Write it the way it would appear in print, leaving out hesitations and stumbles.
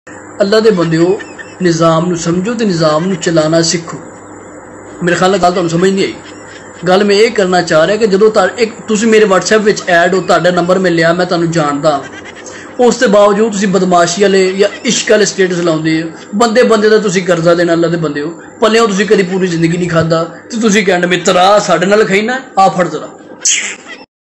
अल्लाह दे बंदिओ निज़ाम नूं समझो तो निज़ाम नूं चलाना सीखो। मेरे ख्याल गल तुहानूं समझ नहीं आई। गल मैं ये करना चाह रहा कि जो एक तुसीं मेरे WhatsApp विच ऐड हो, तुहाडा नंबर मैं लिया, मैं तुहानूं जानदा, उसके बावजूद तुसीं बदमाशी वाले या इश्क वाले स्टेटस लाउंदे हो। बंदे बंदे दा तुसीं कर्जा देना। अल्लाह दे बंदिओ पल्लिओं तुसीं कदी पूरी जिंदगी नहीं खादा ते तुसीं कहंदे मित्रा साडे नाल खाई ना आ फड़ जरा।